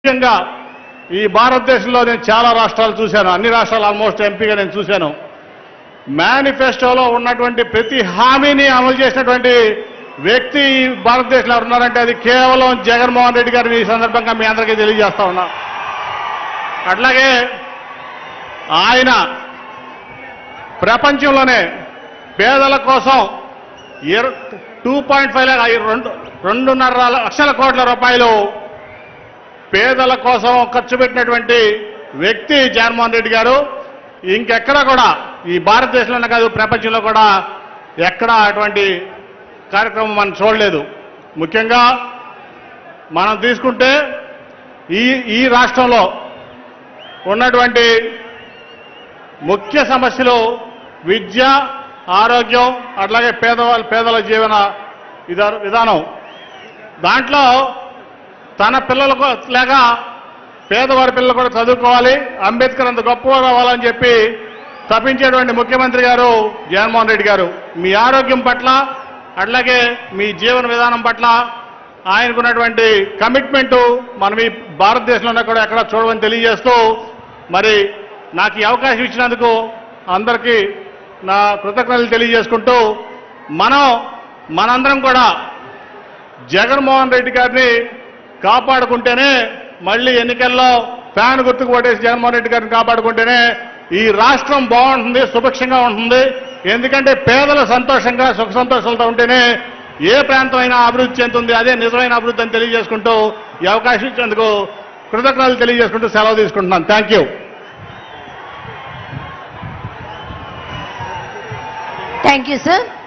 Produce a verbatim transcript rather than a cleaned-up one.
ముఖ్యంగా ఈ భారతదేశంలో నేను చాలా రాష్ట్రాలు చూశాను, అన్ని రాష్ట్రాలు ఆల్మోస్ట్ ఎంపీగా నేను చూశాను. మేనిఫెస్టోలో ఉన్నటువంటి ప్రతి హామీని అమలు చేసినటువంటి వ్యక్తి ఈ భారతదేశంలో ఉన్నారంటే అది కేవలం జగన్మోహన్ రెడ్డి గారిని ఈ సందర్భంగా మీ అందరికీ తెలియజేస్తా ఉన్నా. అట్లాగే ఆయన ప్రపంచంలోనే పేదల కోసం టూ పాయింట్ ఫైవ్ రెండు రెండున్నర లక్షల కోట్ల రూపాయలు పేదల కోసం ఖర్చు పెట్టినటువంటి వ్యక్తి జగన్మోహన్ రెడ్డి గారు. ఇంకెక్కడ కూడా ఈ భారతదేశంలోనే కాదు ప్రపంచంలో కూడా ఎక్కడ అటువంటి కార్యక్రమం మనం చూడలేదు. ముఖ్యంగా మనం తీసుకుంటే ఈ ఈ రాష్ట్రంలో ఉన్నటువంటి ముఖ్య సమస్యలు విద్య, ఆరోగ్యం, అట్లాగే పేదవాళ్ళ పేదల జీవన విధానం. దాంట్లో తన పిల్లలకు లేక పేదవారి పిల్లలు కూడా చదువుకోవాలి, అంబేద్కర్ అంత గొప్పవారు అవ్వాలని చెప్పి తప్పించేటువంటి ముఖ్యమంత్రి గారు జగన్మోహన్ రెడ్డి గారు. మీ ఆరోగ్యం పట్ల అట్లాగే మీ జీవన విధానం పట్ల ఆయనకున్నటువంటి కమిట్మెంటు మనం ఈ భారతదేశంలో కూడా ఎక్కడ చూడమని తెలియజేస్తూ, మరి నాకు ఈ అవకాశం ఇచ్చినందుకు అందరికీ నా కృతజ్ఞతలు తెలియజేసుకుంటూ, మనం మనందరం కూడా జగన్మోహన్ రెడ్డి గారిని కాపాడుకుంటేనే, మళ్ళీ ఎన్నికల్లో ఫ్యాన్ గుర్తుకు ఓటేసి జగన్మోహన్ రెడ్డి గారిని కాపాడుకుంటేనే ఈ రాష్ట్రం బాగుంటుంది, సుభిక్షంగా ఉంటుంది. ఎందుకంటే పేదలు సంతోషంగా సుఖ సంతోషాలతో ఉంటేనే ఏ ప్రాంతం అయినా అభివృద్ధి చెందుతుంది. అదే నిజమైన అభివృద్ధి అని తెలియజేసుకుంటూ ఈ అవకాశం ఇచ్చేందుకు కృతజ్ఞతలు తెలియజేసుకుంటూ సెలవు తీసుకుంటున్నాను. Thank you. Thank you sir.